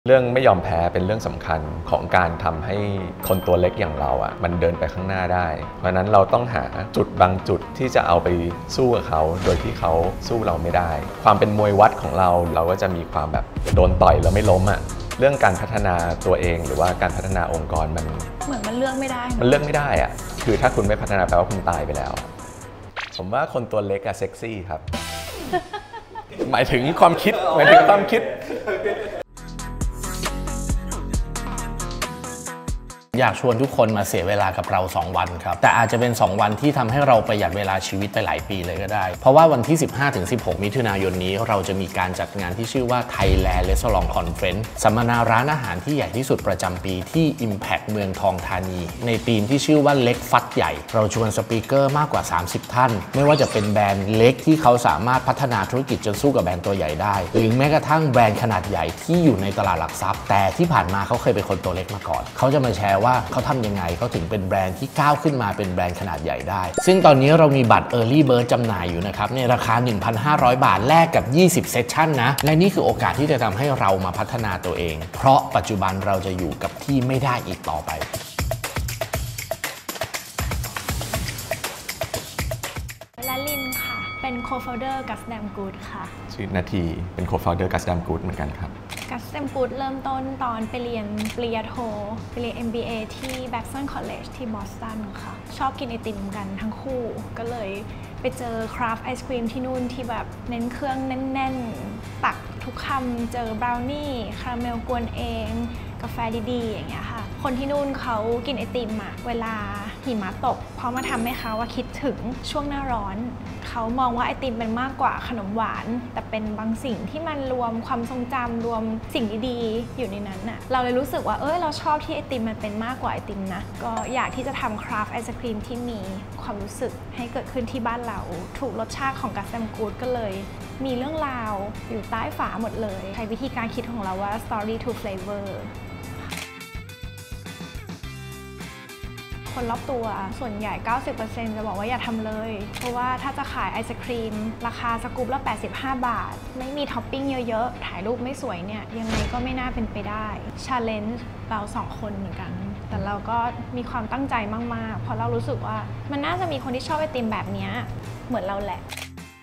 เรื่องไม่ยอมแพ้เป็นเรื่องสำคัญของการทำให้คนตัวเล็กอย่างเรามันเดินไปข้างหน้าได้เพราะนั้นเราต้องหาจุดบางจุดที่จะเอาไปสู้กับเขาโดยที่เขาสู้เราไม่ได้ความเป็นมวยวัดของเราก็จะมีความแบบโดนต่อยแล้วไม่ล้มเรื่องการพัฒนาตัวเองหรือว่าการพัฒนาองค์กรมันเหมือนมันเลือกไม่ได้คือถ้าคุณไม่พัฒนาแปลว่าคุณตายไปแล้วผมว่าคนตัวเล็กเซ็กซี่ครับ หมายถึงความคิดอยากชวนทุกคนมาเสียเวลากับเรา2วันครับแต่อาจจะเป็น2วันที่ทำให้เราประหยัดเวลาชีวิตไปหลายปีเลยก็ได้เพราะว่าวันที่ 15-16 มิถุนายนนี้เราจะมีการจัดงานที่ชื่อว่า Thailand Restaurant Conference สัมมนาร้านอาหารที่ใหญ่ที่สุดประจำปีที่ Impact เมืองทองธานีในธีมที่ชื่อว่าเล็กฟัดใหญ่เราชวนสปีกเกอร์มากกว่า30ท่านไม่ว่าจะเป็นแบรนด์เล็กที่เขาสามารถพัฒนาธุรกิจจนสู้กับแบรนด์ตัวใหญ่ได้หรือแม้กระทั่งแบรนด์ขนาดใหญ่ที่อยู่ในตลาดหลักทรัพย์แต่ที่ผ่านมาเขาเคยเป็นคนตัวเล็กมาก่อนเขาจะมาแชร์ว่าเขาทำยังไงเขาถึงเป็นแบรนด์ที่ก้าวขึ้นมาเป็นแบรนด์ขนาดใหญ่ได้ซึ่งตอนนี้เรามีบัตร Early Bird จำหน่ายอยู่นะครับในราคา 1,500 บาทแลกกับ20เซสชั่นนะและนี่คือโอกาสที่จะทำให้เรามาพัฒนาตัวเองเพราะปัจจุบันเราจะอยู่กับที่ไม่ได้อีกต่อไปและลินค่ะเป็น Co-founder Gasdam Good ค่ะชื่อนาทีเป็น Co-founder Gasdam Good เหมือนกันครับ Gasdam Good เริ่มต้นตอนไปเรียนปริญญาโทไปเรียน MBA ที่ Babson College ที่บอสตันค่ะชอบกินไอติมกันทั้งคู่ก็เลยไปเจอคราฟต์ไอศครีมที่นู่นที่แบบเน้นเครื่องแน่นๆตักทุกคำเจอบราวนี่คาราเมลกวนเองกาแฟดีๆอย่างเงี้ยค่ะคนที่นู่นเขากินไอติมเวลาหิมะตกเพราะมาทำให้เขาคิดถึงช่วงหน้าร้อนเขามองว่าไอติมเป็นมากกว่าขนมหวานแต่เป็นบางสิ่งที่มันรวมความทรงจำรวมสิ่งดีๆอยู่ในนั้นเราเลยรู้สึกว่าเราชอบที่ไอติมมันเป็นมากกว่าไอติมนะก็อยากที่จะทำคราฟต์ไอศครีมที่มีความรู้สึกให้เกิดขึ้นที่บ้านเราถูกรสชาติของ Gasdam Good ก็เลยมีเรื่องราวอยู่ใต้ฝาหมดเลยใช้วิธีการคิดของเราว่า story to flavorคนรอบตัวส่วนใหญ่ 90% จะบอกว่าอย่าทำเลยเพราะว่าถ้าจะขายไอศครีมราคาสกู๊ปละ85 บาทไม่มีท็อปปิ้งเยอะๆถ่ายรูปไม่สวยเนี่ยยังไงก็ไม่น่าเป็นไปได้ challenge เรา2คนเหมือนกันแต่เราก็มีความตั้งใจมากๆเพราะเรารู้สึกว่ามันน่าจะมีคนที่ชอบไอติมแบบนี้เหมือนเราแหละ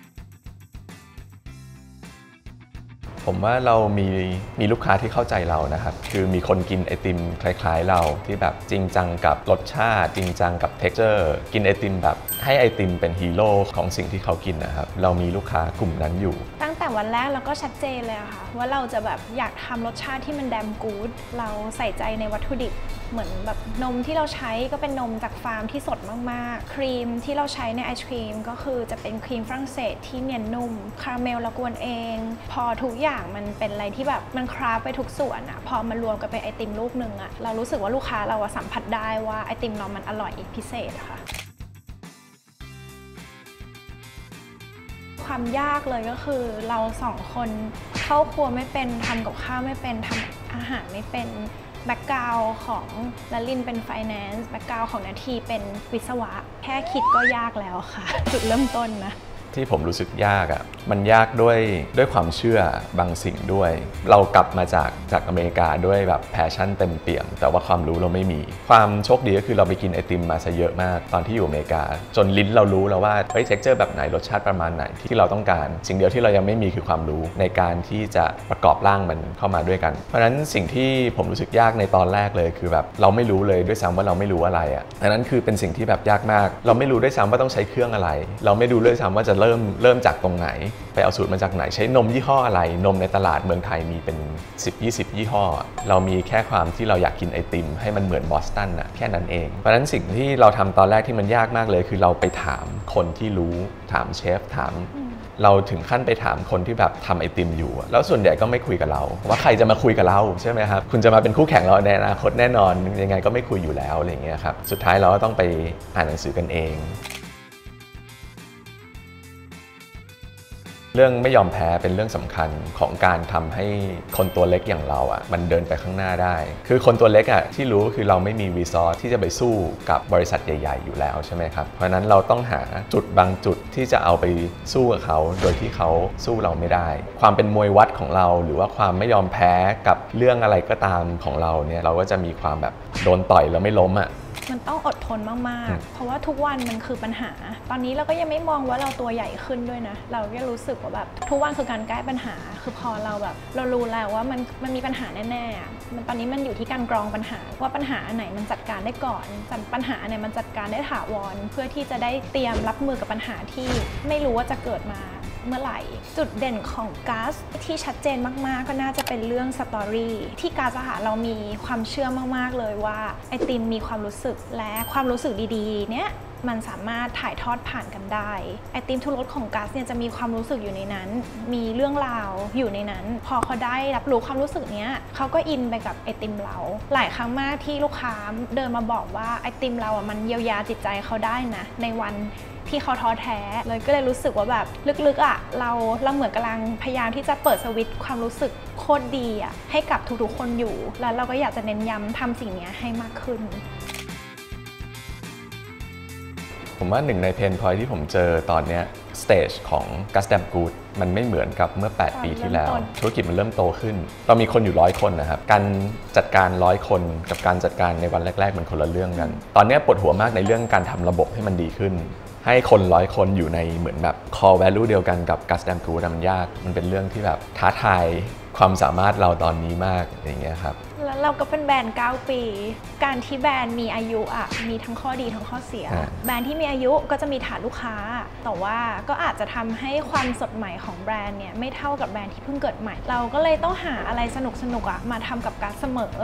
ผมว่าเรามีลูกค้าที่เข้าใจเรานะครับคือมีคนกินไอติมคล้ายๆเราที่แบบจริงจังกับรสชาติจริงจังกับ texture กินไอติมแบบให้ไอติมเป็นฮีโร่ของสิ่งที่เขากินนะครับเรามีลูกค้ากลุ่มนั้นอยู่ตั้งแต่วันแรกเราก็ชัดเจนเลยค่ะว่าเราจะแบบอยากทำรสชาติที่มันแดมกู๊ดเราใส่ใจในวัตถุดิบเหมือนแบบนมที่เราใช้ก็เป็นนมจากฟาร์มที่สดมากๆครีมที่เราใช้ในไอศครีมก็คือจะเป็นครีมฝรั่งเศสที่เนียนนุ่มคาราเมลเรากวนเองพอทุกอย่างมันเป็นอะไรที่แบบมันคราฟไปทุกส่วนพอมารวมกันเป็นไอติมลูกหนึ่งเรารู้สึกว่าลูกค้าเราสัมผัสได้ว่าไอติมเรามันอร่อยพิเศษค่ะความยากเลยก็คือเรา2คนเข้าครัวไม่เป็นทำกับข้าวไม่เป็นทำอาหารไม่เป็นแบ็กกราวด์ของละลินเป็น Finance แบ็กกราวด์ของนาทีเป็นวิศวะแค่คิดก็ยากแล้วค่ะจุดเริ่มต้นนะที่ผมรู้สึกยากมันยากด้วยความเชื่อบางสิ่งด้วยเรากลับมาจากอเมริกาด้วยแบบแพชชั่นเต็มเปี่ยมแต่ว่าความรู้เราไม่มีความโชคดีก็คือเราไปกินไอติมมาซะเยอะมากตอนที่อยู่อเมริกาจนลิ้นเรารู้แล้วว่าเท็กเจอร์แบบไหนรสชาติประมาณไหนที่เราต้องการสิ่งเดียวที่เรายังไม่มีคือความรู้ในการที่จะประกอบร่างมันเข้ามาด้วยกันเพราะฉะนั้นสิ่งที่ผมรู้สึกยากในตอนแรกเลยคือแบบเราไม่รู้เลยด้วยซ้ำว่าเราไม่รู้อะไรดังนั้นคือเป็นสิ่งที่แบบยากมากเราไม่รู้ด้วยซ้ำว่าต้องใช้เครื่องอะไรเราไม่รู้ด้วยซ้ำว่าจะเริ่มจากตรงไหนไปเอาสูตรมาจากไหนใช้นมยี่ห้ออะไรนมในตลาดเมืองไทยมีเป็น10-20ยี่ห้อเรามีแค่ความที่เราอยากกินไอติมให้มันเหมือนบอสตันแค่นั้นเองเพราะฉะนั้นสิ่งที่เราทำตอนแรกที่มันยากมากเลยคือเราไปถามคนที่รู้ถามเชฟถามเราถึงขั้นไปถามคนที่แบบทำไอติมอยู่แล้วส่วนใหญ่ก็ไม่คุยกับเราว่าใครจะมาคุยกับเราใช่ไหมครับคุณจะมาเป็นคู่แข่งเราในอนาคตแน่นอนยังไงก็ไม่คุยอยู่แล้วอะไรอย่างเงี้ยครับสุดท้ายเราก็ต้องไปอ่านหนังสือกันเองเรื่องไม่ยอมแพ้เป็นเรื่องสำคัญของการทำให้คนตัวเล็กอย่างเราอ่ะมันเดินไปข้างหน้าได้คือคนตัวเล็กอ่ะที่รู้คือเราไม่มีรีซอสที่จะไปสู้กับบริษัทใหญ่ๆอยู่แล้วใช่ไหมครับเพราะนั้นเราต้องหาจุดบางจุดที่จะเอาไปสู้กับเขาโดยที่เขาสู้เราไม่ได้ความเป็นมวยวัดของเราหรือว่าความไม่ยอมแพ้กับเรื่องอะไรก็ตามของเราเนี่ยเราก็จะมีความแบบโดนต่อยแล้วไม่ล้มอ่ะมันต้องอดทนมากๆเพราะว่าทุกวันมันคือปัญหาตอนนี้เราก็ยังไม่มองว่าเราตัวใหญ่ขึ้นด้วยนะเราก็รู้สึกว่าแบบทุกวันคือการแก้ปัญหาคือพอเราแบบเรารู้แล้วว่ามันมีปัญหาแน่ๆมันตอนนี้มันอยู่ที่การกรองปัญหาว่าปัญหาอันไหนมันจัดการได้ก่อนปัญหาอันไหนมันจัดการได้ถาวรเพื่อที่จะได้เตรียมรับมือกับปัญหาที่ไม่รู้ว่าจะเกิดมาเมื่อไหร่จุดเด่นของก๊าซที่ชัดเจนมากๆก็น่าจะเป็นเรื่องสตอรี่ที่ก๊าซเรามีความเชื่อมากๆเลยว่าไอติมมีความรู้สึกและความรู้สึกดีๆเนี้ยมันสามารถถ่ายทอดผ่านกันได้ไอติมทุกรสของก๊าซเนี่ยจะมีความรู้สึกอยู่ในนั้นมีเรื่องราวอยู่ในนั้นพอเขาได้รับรู้ความรู้สึกเนี้ยเขาก็อินไปกับไอติมเราหลายครั้งมากที่ลูกค้าเดินมาบอกว่าไอติมเราอ่ะมันเยียวยาจิตใจเขาได้นะในวันที่เขาท้อแท้เลยก็เลยรู้สึกว่าแบบลึกๆอ่ะเราเหมือนกำลังพยายามที่จะเปิดสวิตช์ความรู้สึกโคตรดีอ่ะให้กับทุกๆคนอยู่แล้วเราก็อยากจะเน้นย้ำทำสิ่งนี้ให้มากขึ้นผมว่าหนึ่งในเพนพอยที่ผมเจอตอนนี้สเตจของ Gus Damn Good มันไม่เหมือนกับเมื่อ8ปีที่แล้วธุรกิจมันเริ่มโตขึ้นเรามีคนอยู่100คนนะครับการจัดการ100คนกับการจัดการในวันแรกๆมันคนละเรื่องกันตอนนี้ปวดหัวมากในเรื่องการทำระบบให้มันดีขึ้นให้คน100คนอยู่ในเหมือนแบบ core value เดียวกันกับ Gus Damn Good มันยากมันเป็นเรื่องที่แบบท้าทายความสามารถเราตอนนี้มากอย่างเงี้ยครับแล้วเราก็เป็นแบรนด์9 ปีการที่แบรนด์มีอายุอ่ะมีทั้งข้อดีทั้งข้อเสียแบรนด์ที่มีอายุก็จะมีฐานลูกค้าแต่ว่าก็อาจจะทำให้ความสดใหม่ของแบรนด์เนี่ยไม่เท่ากับแบรนด์ที่เพิ่งเกิดใหม่เราก็เลยต้องหาอะไรสนุกอ่ะมาทำกับก๊าซเสมอ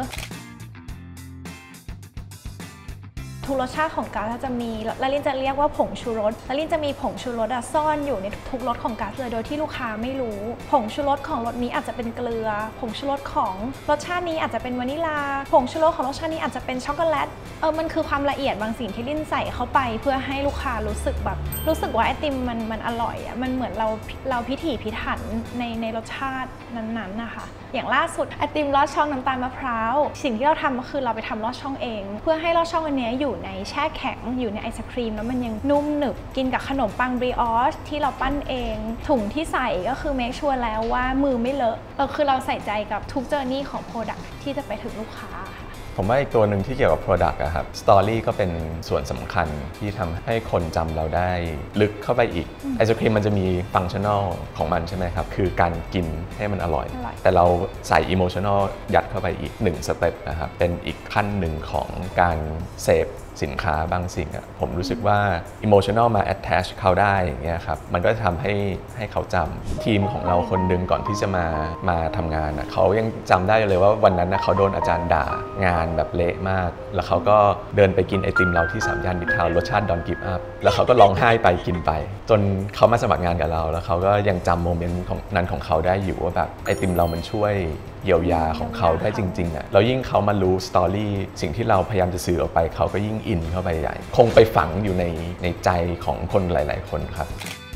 ทุกรสชาติของก๊าซจะมีแล้วลินจะเรียกว่าผงชูรสแล้วลินจะมีผงชูรสซ่อนอยู่ในทุกรสของก๊าซเลยโดยที่ลูกค้าไม่รู้ผงชูรสของรสนี้อาจจะเป็นเกลือผงชูรสของรสชาตินี้อาจจะเป็นวานิลาผงชูรสของรสชาตินี้อาจจะเป็นช็อกโกแลตมันคือความละเอียดบางสิ่งที่ลินใส่เข้าไปเพื่อให้ลูกค้ารู้สึกว่าไอติมมันอร่อยอ่ะมันเหมือนเราพิถีพิถันในรสชาตินั้นๆนะคะอย่างล่าสุดไอติมลอดช่องน้ำตาลมะพร้าวสิ่งที่เราทำก็คือเราไปทำลอดช่องเองเพื่อให้ลอดช่องอันนี้อยู่ในแช่แข็งอยู่ในไอศครีมแล้วมันยังนุ่มหนึบกินกับขนมปังบริออชที่เราปั้นเองถุงที่ใส่ก็คือเมคชัวร์แล้วว่ามือไม่เลอะคือเราใส่ใจกับทุกเจอร์นี่ของโปรดักต์ที่จะไปถึงลูกค้าผมว่าอีกตัวหนึ่งที่เกี่ยวกับ Product อะครับ Story ก็เป็นส่วนสำคัญที่ทำให้คนจำเราได้ลึกเข้าไปอีกไอศครีมมันจะมีฟังชั่นอลของมันใช่ไหมครับคือการกินให้มันอร่อยแต่เราใส่ Emotional ยัดเข้าไปอีก1สเต็ปนะครับเป็นอีกขั้นหนึ่งของการเสพสินค้าบางสิ่งอะผมรู้สึกว่า emotional มา attach เขาได้อย่างเงี้ยครับมันก็จะทำให้เขาจำทีมของเราคนหนึ่งก่อนที่จะมาทำงานอะเขายังจำได้เลยว่าวันนั้นนะเขาโดนอาจารย์ด่างานแบบเละมากแล้วเขาก็เดินไปกินไอติมเราที่3 ย่านมิตรทาวน์รสชาติ Don't Give Up แล้วเขาก็ร้องไห้ไปกินไปจนเขามาสมัครงานกับเราแล้วเขาก็ยังจำโมเมนต์ของนั้นของเขาได้อยู่ว่าแบบไอติมเรามันช่วยเยียวยาของเขาได้จริงๆอ่ะแล้วยิ่งเขามารู้สตอรี่สิ่งที่เราพยายามจะสื่อออกไปเขาก็ยิ่งอินเข้าไปใหญ่คงไปฝังอยู่ในใจของคนหลายๆคนครับ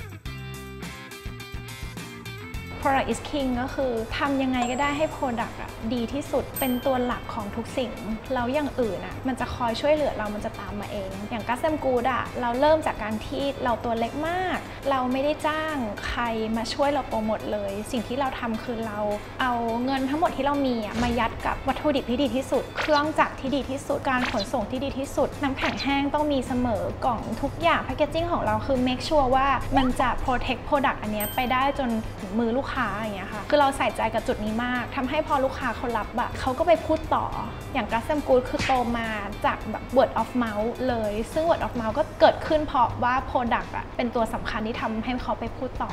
Product is King ก็คือทำยังไงก็ได้ให้ Product ดีที่สุดเป็นตัวหลักของทุกสิ่งแล้วอย่างอื่นมันจะคอยช่วยเหลือเรามันจะตามมาเองอย่างGus Damn Goodเราเริ่มจากการที่เราตัวเล็กมากเราไม่ได้จ้างใครมาช่วยเราโปรโมทเลยสิ่งที่เราทำคือเราเอาเงินทั้งหมดที่เรามีมายัดกับวัตถุดิบที่ดีที่สุดเครื่องจักรที่ดีที่สุดการขนส่งที่ดีที่สุดน้ำแข็งแห้งต้องมีเสมอกล่องทุกอย่างแพคเกจจิ้งของเราคือ make sure ว่ามันจะ protect product อันนี้ไปได้จนถึงมือลูกค้าอย่างเงี้ยค่ะคือเราใส่ใจกับจุดนี้มากทำให้พอลูกค้าเขารับเขาก็ไปพูดต่ออย่างGus Damn Goodคือโตมาจากแบบ word of mouth เลยซึ่ง word of mouth ก็เกิดขึ้นเพราะว่า product เป็นตัวสำคัญที่ทำให้เขาไปพูดต่อ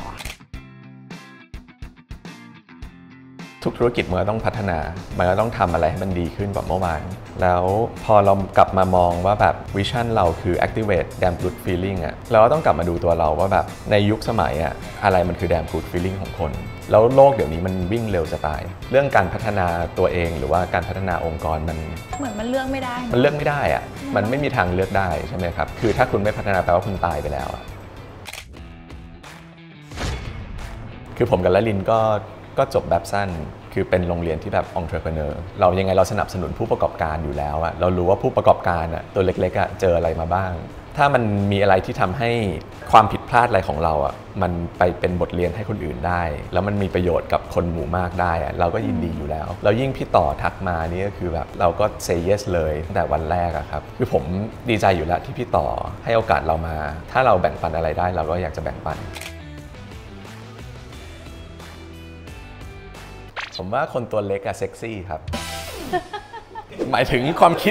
ทุกธุรกิจมันต้องพัฒนามันก็ต้องทำอะไรให้มันดีขึ้นกว่าเมื่อวานแล้วพอเรากลับมามองว่าแบบวิชั่นเราคือ activate damn good feeling เราก็ต้องกลับมาดูตัวเราว่าแบบในยุคสมัยอะไรมันคือ damn good feeling ของคนแล้วโลกเดี๋ยวนี้มันวิ่งเร็วจะตายเรื่องการพัฒนาตัวเองหรือว่าการพัฒนาองค์กรมันเหมือนมันเลือกไม่ได้มันเลือกไม่ได้มันไม่มีทางเลือกได้ใช่ไหมครับคือถ้าคุณไม่พัฒนาแปลว่าคุณตายไปแล้วคือผมกับละลินก็จบแบบสั้นคือเป็นโรงเรียนที่แบบ entrepreneur เรายังไงเราสนับสนุนผู้ประกอบการอยู่แล้วอะเรารู้ว่าผู้ประกอบการอะตัวเล็กๆอะเจออะไรมาบ้างถ้ามันมีอะไรที่ทำให้ความผิดพลาดอะไรของเราอ่ะมันไปเป็นบทเรียนให้คนอื่นได้แล้วมันมีประโยชน์กับคนหมู่มากได้อ่ะเราก็ยินดีอยู่แล้วแล้วยิ่งพี่ต่อทักมานี่ก็คือแบบเราก็ say yes เลยตั้งแต่วันแรกอะครับคือผมดีใจอยู่แล้วที่พี่ต่อให้โอกาสเรามาถ้าเราแบ่งปันอะไรได้เราก็อยากจะแบ่งปันผมว่าคนตัวเล็กอะเซ็กซี่ครับ หมายถึงความคิด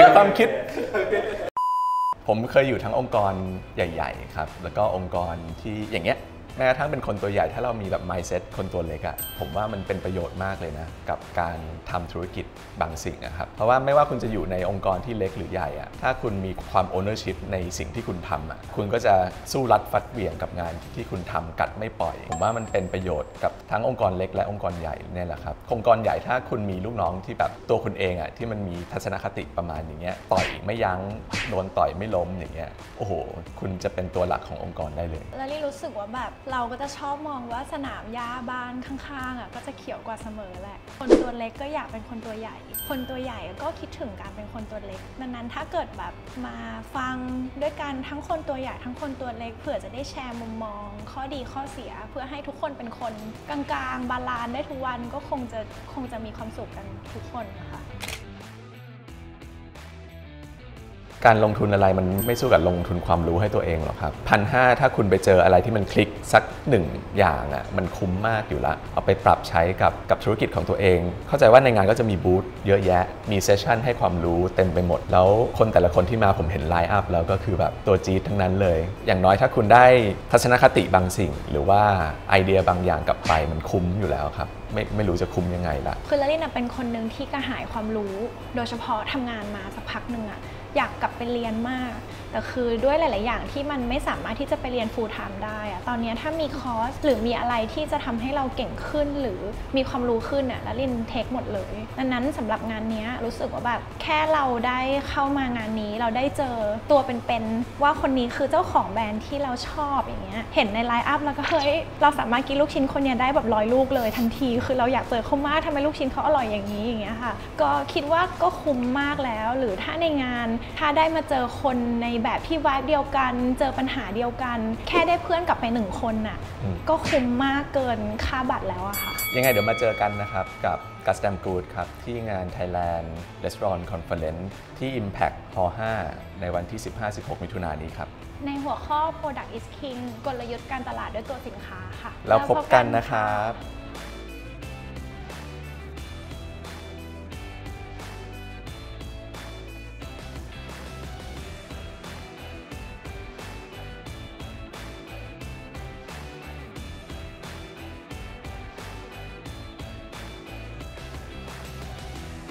ผมเคยอยู่ทั้งองค์กรใหญ่ๆครับแล้วก็องค์กรที่อย่างเงี้ยแม้กระทั่งเป็นคนตัวใหญ่ถ้าเรามีแบบ mindset คนตัวเล็กอะผมว่ามันเป็นประโยชน์มากเลยนะกับการทำธุรกิจบางสิ่งอะครับเพราะว่าไม่ว่าคุณจะอยู่ในองค์กรที่เล็กหรือใหญ่อะถ้าคุณมีความ ownership ในสิ่งที่คุณทำอะคุณก็จะสู้รัดฟัดเหวี่ยงกับงานที่คุณทำกัดไม่ปล่อยผมว่ามันเป็นประโยชน์กับทั้งองค์กรเล็กและองค์กรใหญ่เนี่ยแหละครับองค์กรใหญ่ถ้าคุณมีลูกน้องที่แบบตัวคุณเองอะที่มันมีทัศนคติประมาณอย่างเงี้ยต่อยไม่ยั้งโดนต่อยไม่ล้มอย่างเงี้ยโอ้โหคุณจะเป็นตัวหลักขององค์กรได้เลยแล้วลี่รู้สึกว่าแบบเราก็จะชอบมองว่าสนามหญ้าบ้านข้างๆอ่ะก็จะเขียวกว่าเสมอแหละคนตัวเล็กก็อยากเป็นคนตัวใหญ่คนตัวใหญ่ก็คิดถึงการเป็นคนตัวเล็กดังนั้นถ้าเกิดแบบมาฟังด้วยกันทั้งคนตัวใหญ่ทั้งคนตัวเล็กเผื่อจะได้แชร์มุมมองข้อดีข้อเสียเพื่อให้ทุกคนเป็นคนกลางๆบาลานซ์ได้ทุกวันก็คงจะมีความสุขกันทุกคนนะคะการลงทุนอะไรมันไม่สู้กับลงทุนความรู้ให้ตัวเองหรอกครับ1,500ถ้าคุณไปเจออะไรที่มันคลิกสักหนึ่งอย่างอ่ะมันคุ้มมากอยู่ละเอาไปปรับใช้กับธุรกิจของตัวเองเข้าใจว่าในงานก็จะมีบูธเยอะแยะมีเซสชั่นให้ความรู้เต็มไปหมดแล้วคนแต่ละคนที่มาผมเห็นไลน์อัพแล้วก็คือแบบตัวจี๊ดทั้งนั้นเลยอย่างน้อยถ้าคุณได้ทัศนคติบางสิ่งหรือว่าไอเดียบางอย่างกลับไปมันคุ้มอยู่แล้วครับไม่รู้จะคุ้มยังไงละคือละลินเป็นคนหนึ่งที่กระหายความรู้โดยเฉพาะทำงานมาสักพักหนึ่งอะอยากกลับไปเรียนมากแต่คือด้วยหลายๆอย่างที่มันไม่สามารถที่จะไปเรียน full time ได้อะตอนนี้ถ้ามีคอร์สหรือมีอะไรที่จะทำให้เราเก่งขึ้นหรือมีความรู้ขึ้นอะละลินเทคหมดเลยดังนั้นสำหรับงานนี้รู้สึกว่าแบบแค่เราได้เข้ามางานนี้เราได้เจอตัวเป็นๆว่าคนนี้คือเจ้าของแบรนด์ที่เราชอบอย่างเงี้ยเห็นในไลน์อัพแล้วก็เฮ้ยเราสามารถกินลูกชิ้นคนนี้ได้แบบ100 ลูกเลยทันทีคือเราอยากเจอเขามากทำไมลูกชิ้นเขาอร่อยอย่างนี้อย่างเงี้ยค่ะก็คิดว่าก็คุ้มมากแล้วหรือถ้าในงานถ้าได้มาเจอคนในแบบที่วายเดียวกันเจอปัญหาเดียวกันแค่ได้เพื่อนกลับไป1 คนน่ะก็คุ้มมากเกินค่าบัตรแล้วอะค่ะยังไงเดี๋ยวมาเจอกันนะครับกับกัสแตมกูดครับที่งาน Thailand Restaurant Conference ที่ Impact Hall 5ในวันที่ 15-16 มิถุนายนนี้ครับในหัวข้อ Product is King กลยุทธ์การตลาดด้วยตัวสินค้าค่ะแล้วพบกันนะครับ